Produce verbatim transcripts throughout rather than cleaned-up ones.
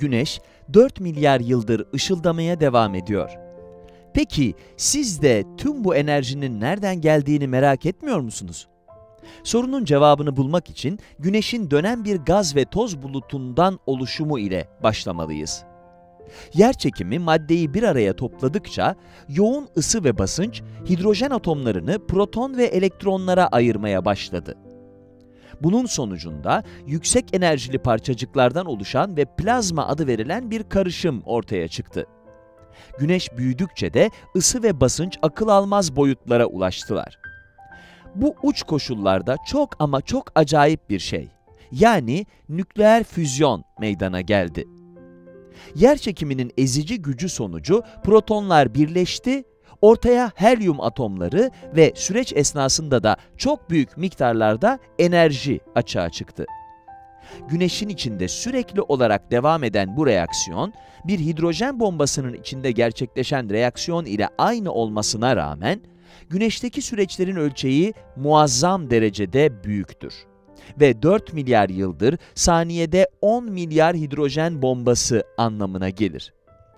Güneş dört milyar yıldır ışıldamaya devam ediyor. Peki siz de tüm bu enerjinin nereden geldiğini merak etmiyor musunuz? Sorunun cevabını bulmak için Güneş'in dönen bir gaz ve toz bulutundan oluşumu ile başlamalıyız. Yerçekimi maddeyi bir araya topladıkça yoğun ısı ve basınç hidrojen atomlarını proton ve elektronlara ayırmaya başladı. Bunun sonucunda yüksek enerjili parçacıklardan oluşan ve plazma adı verilen bir karışım ortaya çıktı. Güneş büyüdükçe de ısı ve basınç akıl almaz boyutlara ulaştılar. Bu uç koşullarda çok ama çok acayip bir şey, yani nükleer füzyon meydana geldi. Yerçekiminin ezici gücü sonucu protonlar birleşti, ortaya helyum atomları ve süreç esnasında da çok büyük miktarlarda enerji açığa çıktı. Güneşin içinde sürekli olarak devam eden bu reaksiyon, bir hidrojen bombasının içinde gerçekleşen reaksiyon ile aynı olmasına rağmen, Güneşteki süreçlerin ölçeği muazzam derecede büyüktür. Ve dört milyar yıldır saniyede on milyar hidrojen bombası anlamına gelir.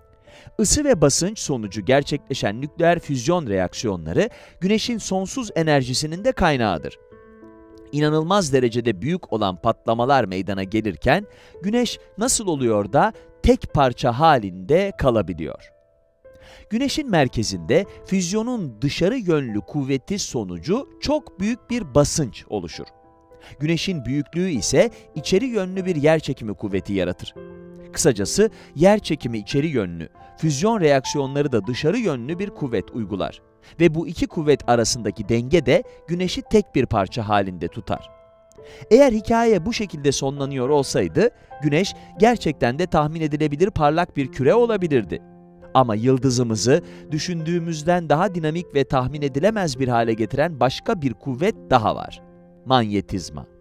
Isı ve basınç sonucu gerçekleşen nükleer füzyon reaksiyonları, Güneş'in sonsuz enerjisinin de kaynağıdır. İnanılmaz derecede büyük olan patlamalar meydana gelirken, Güneş nasıl oluyor da tek parça halinde kalabiliyor? Güneşin merkezinde füzyonun dışarı yönlü kuvveti sonucu çok büyük bir basınç oluşur. Güneşin büyüklüğü ise içeri yönlü bir yerçekimi kuvveti yaratır. Kısacası yerçekimi içeri yönlü, füzyon reaksiyonları da dışarı yönlü bir kuvvet uygular. Ve bu iki kuvvet arasındaki denge de Güneş'i tek bir parça halinde tutar. Eğer hikaye bu şekilde sonlanıyor olsaydı, Güneş gerçekten de tahmin edilebilir parlak bir küre olabilirdi. Ama yıldızımızı düşündüğümüzden daha dinamik ve tahmin edilemez bir hale getiren başka bir kuvvet daha var: manyetizma.